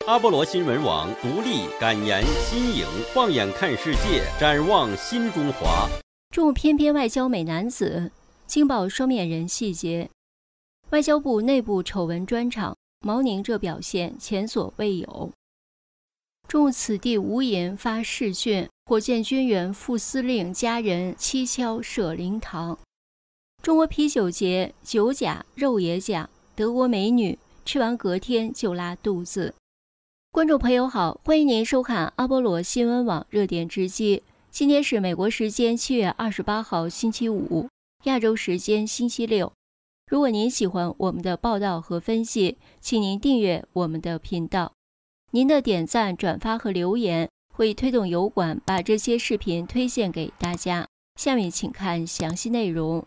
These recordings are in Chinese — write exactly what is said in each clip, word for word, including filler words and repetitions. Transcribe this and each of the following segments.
阿波罗新闻网独立、敢言、新颖，放眼看世界，展望新中华。 中翩翩外交美男子，惊爆双面人细节。外交部内部丑闻专场，毛宁这表现前所未有。中此地无银发视讯，火箭军员副司令家人蹊跷设灵堂。中国啤酒节酒假肉也假，德国美女吃完隔天就拉肚子。观众朋友好，欢迎您收看阿波罗新闻网热点直击。今天是美国时间七月二十八号星期五，亚洲时间星期六。如果您喜欢我们的报道和分析，请您订阅我们的频道。您的点赞、转发和留言会推动油管把这些视频推荐给大家。下面请看详细内容。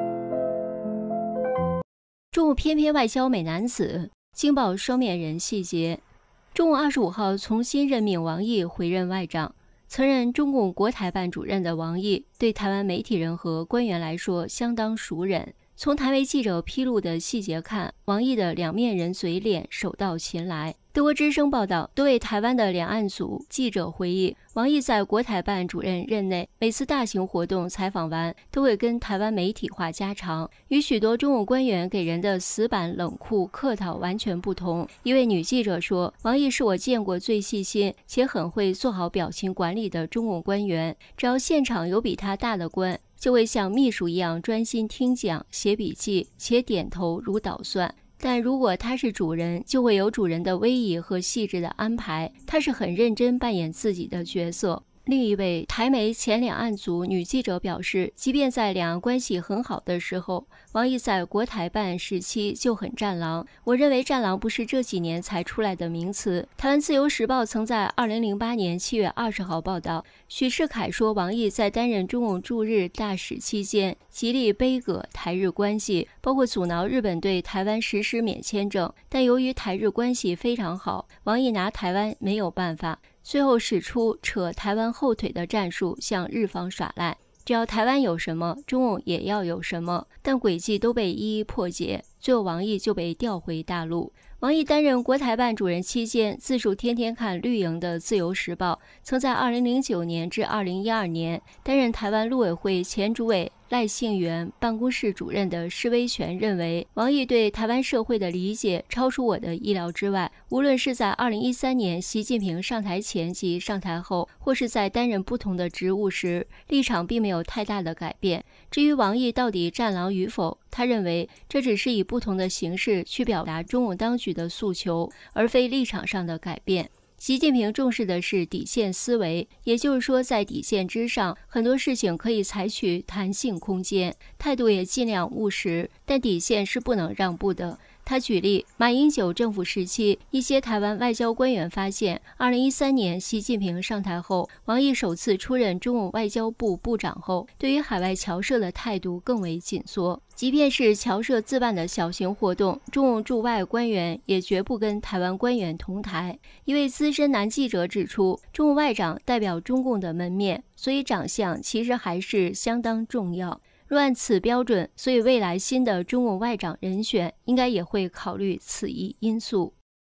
中翩翩外交美男子，惊爆双面人细节。中共二十五号重新任命王毅回任外长。曾任中共国台办主任的王毅，对台湾媒体人和官员来说相当熟稔。从台媒记者披露的细节看，王毅的两面人嘴脸手到擒来。德国之声报道，多位台湾的两岸组记者回忆，王毅在国台办主任任内，每次大型活动采访完，都会跟台湾媒体话家常，与许多中共官员给人的死板冷酷客套完全不同。一位女记者说，王毅是我见过最细心且很会做好表情管理的中共官员，只要现场有比他大的官，就会像秘书一样专心听讲、写笔记，且点头如捣蒜。但如果他是主人，就会有主人的威仪和细致的安排，他是很认真扮演自己的角色。另一位台媒前两岸组女记者表示，即便在两岸关系很好的时候，王毅在国台办时期就很战狼。我认为战狼不是这几年才出来的名词。台湾自由时报曾在二零零八年七月二十号报道，许世凯说王毅在担任中共驻日大使期间，极力杯葛台日关系，包括阻挠日本对台湾实施免签证。但由于台日关系非常好，王毅拿台湾没有办法。最后使出扯台湾后腿的战术，向日方耍赖。只要台湾有什么，中共也要有什么，但诡计都被一一破解，最后王毅就被调回大陆。王毅担任国台办主任期间，自述天天看绿营的《自由时报》曾在二零零九年至二零一二年担任台湾陆委会前主委赖幸元办公室主任的施威全认为，王毅对台湾社会的理解超出我的意料之外。无论是在二零一三年习近平上台前及上台后，或是在担任不同的职务时，立场并没有太大的改变。至于王毅到底战狼与否，他认为这只是以不同的形式去表达中共当局的诉求，而非立场上的改变。习近平重视的是底线思维，也就是说，在底线之上，很多事情可以采取弹性空间，态度也尽量务实，但底线是不能让步的。他举例，马英九政府时期，一些台湾外交官员发现，二零一三年习近平上台后，王毅首次出任中共外交部部长后，对于海外侨社的态度更为紧缩。即便是侨社自办的小型活动，中共驻外官员也绝不跟台湾官员同台。一位资深男记者指出，中共外长代表中共的门面，所以长相其实还是相当重要。若按此标准，所以未来新的中共外长人选应该也会考虑此一因素。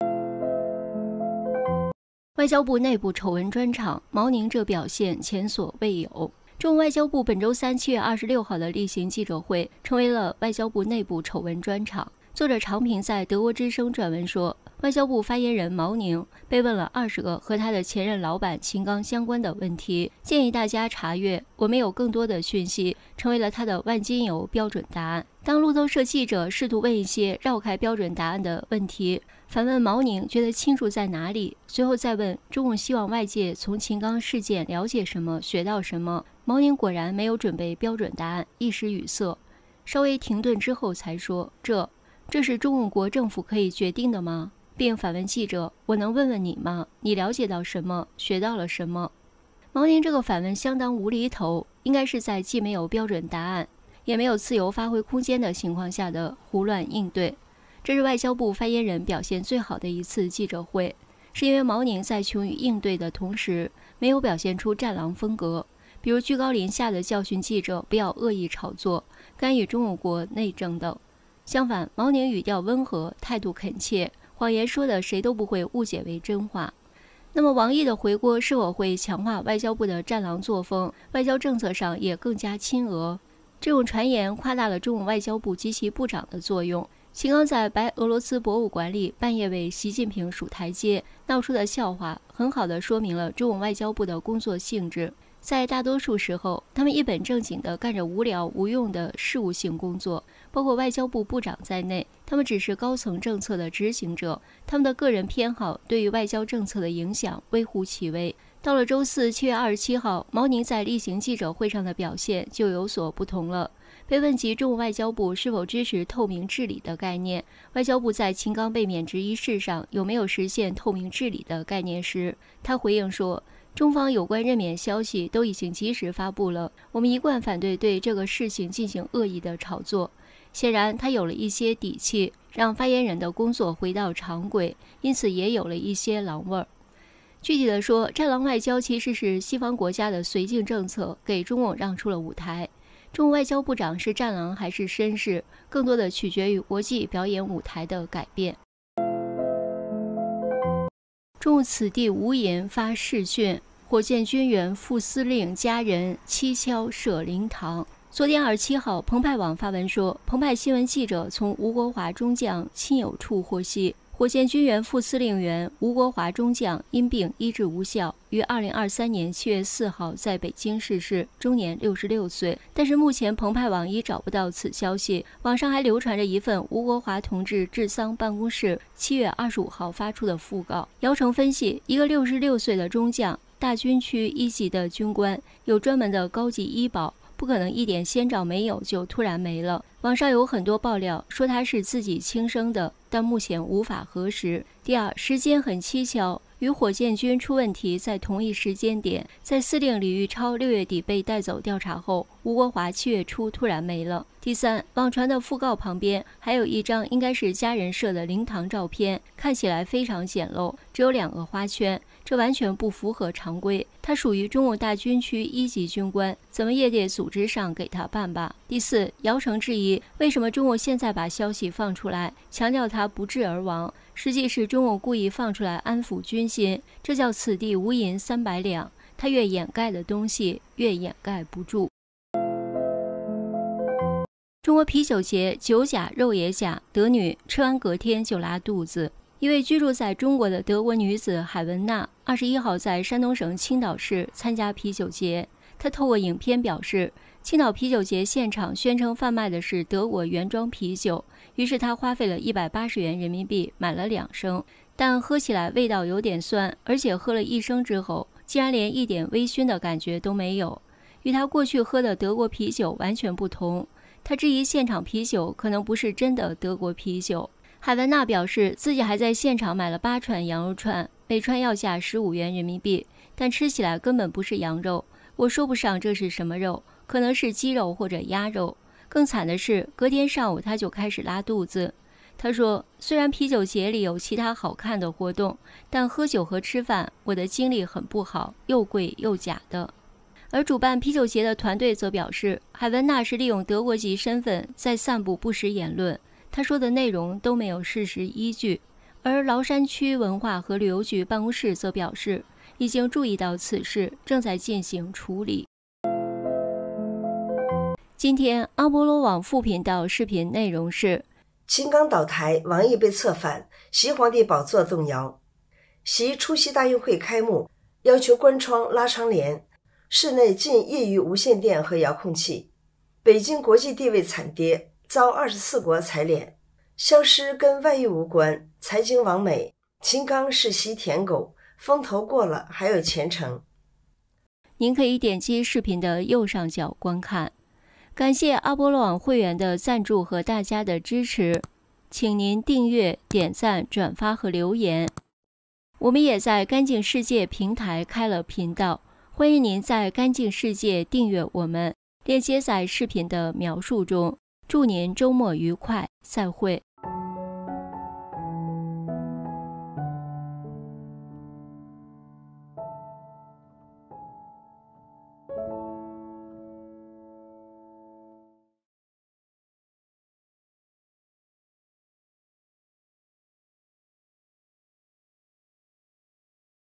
外交部内部丑闻专场，毛宁这表现前所未有。中共外交部本周三七月二十六号的例行记者会成为了外交部内部丑闻专场。作者常平在德国之声撰文说，外交部发言人毛宁被问了二十个和他的前任老板秦刚相关的问题，建议大家查阅，我们有更多的讯息，成为了他的万金油标准答案。当路透社记者试图问一些绕开标准答案的问题，反问毛宁觉得清楚在哪里，随后再问中共希望外界从秦刚事件了解什么，学到什么。毛宁果然没有准备标准答案，一时语塞，稍微停顿之后才说，这这是中共国政府可以决定的吗？并反问记者，我能问问你吗？你了解到什么，学到了什么？毛宁这个反问相当无厘头，应该是在既没有标准答案，也没有自由发挥空间的情况下的胡乱应对。这是外交部发言人表现最好的一次记者会，是因为毛宁在穷于应对的同时，没有表现出战狼风格，比如居高临下的教训记者不要恶意炒作、干预中国国内政等。相反，毛宁语调温和，态度恳切， 谎言说的谁都不会误解为真话。那么王毅的回国是否会强化外交部的战狼作风，外交政策上也更加亲俄？这种传言夸大了中共外交部及其部长的作用。秦刚在白俄罗斯博物馆里半夜为习近平数台阶，闹出的笑话，很好地说明了中共外交部的工作性质。在大多数时候，他们一本正经地干着无聊无用的事务性工作，包括外交部部长在内，他们只是高层政策的执行者，他们的个人偏好对于外交政策的影响微乎其微。到了周四七月二十七号，毛宁在例行记者会上的表现就有所不同了。被问及中国外交部是否支持透明治理的概念，外交部在秦刚被免职一事上有没有实现透明治理的概念时，他回应说，中方有关任免消息都已经及时发布了，我们一贯反对对这个事情进行恶意的炒作。显然他有了一些底气，让发言人的工作回到常轨，因此也有了一些狼味儿。具体的说，战狼外交其实是西方国家的绥靖政策给中共让出了舞台。中国外交部长是战狼还是绅士，更多的取决于国际表演舞台的改变。中共此地无银发视讯，火箭军原副司令家人蹊跷设灵堂。昨天二十七号，澎湃网发文说，澎湃新闻记者从吴国华中将亲友处获悉，火箭军原副司令员吴国华中将因病医治无效，于二零二三年七月四号在北京逝世，终年六十六岁。但是目前澎湃网已找不到此消息，网上还流传着一份吴国华同志治丧办公室七月二十五号发出的讣告。姚成分析，一个六十六岁的中将，大军区一级的军官，有专门的高级医保，不可能一点先兆没有就突然没了。网上有很多爆料说他是自己轻生的，但目前无法核实。第二，时间很蹊跷，与火箭军出问题在同一时间点，在司令李玉超六月底被带走调查后，吴国华七月初突然没了。第三，网传的讣告旁边还有一张应该是家人摄的灵堂照片，看起来非常简陋，只有两个花圈，这完全不符合常规。他属于中共大军区一级军官，怎么也得组织上给他办吧。第四，姚成质疑为什么中共现在把消息放出来，强调他不治而亡，实际是中共故意放出来安抚军心，这叫此地无银三百两，他越掩盖的东西越掩盖不住。中国啤酒节，酒假肉也假，德女吃完隔天就拉肚子。一位居住在中国的德国女子海文娜，二十一号在山东省青岛市参加啤酒节。她透过影片表示，青岛啤酒节现场宣称贩卖的是德国原装啤酒，于是她花费了一百八十元人民币买了两升，但喝起来味道有点酸，而且喝了一升之后，竟然连一点微醺的感觉都没有，与她过去喝的德国啤酒完全不同。她质疑现场啤酒可能不是真的德国啤酒。海文娜表示，自己还在现场买了八串羊肉串，每串要价十五元人民币，但吃起来根本不是羊肉，我说不上这是什么肉，可能是鸡肉或者鸭肉。更惨的是，隔天上午他就开始拉肚子。他说，虽然啤酒节里有其他好看的活动，但喝酒和吃饭我的精力很不好，又贵又假的。而主办啤酒节的团队则表示，海文娜是利用德国籍身份在散布不实言论，他说的内容都没有事实依据。而崂山区文化和旅游局办公室则表示，已经注意到此事，正在进行处理。今天阿波罗网副频道视频内容是： 秦刚倒台，王毅被策反，习皇帝宝座动摇。习出席大运会开幕，要求关窗拉窗帘，室内禁业余无线电和遥控器。北京国际地位惨跌，遭二十四国踩脸。消失跟外遇无关，财经王美，秦刚是习舔狗，风头过了还有前程。 您可以点击视频的右上角观看。感谢阿波罗网会员的赞助和大家的支持，请您订阅、点赞、转发和留言。我们也在干净世界平台开了频道，欢迎您在干净世界订阅我们，链接在视频的描述中。祝您周末愉快，再会。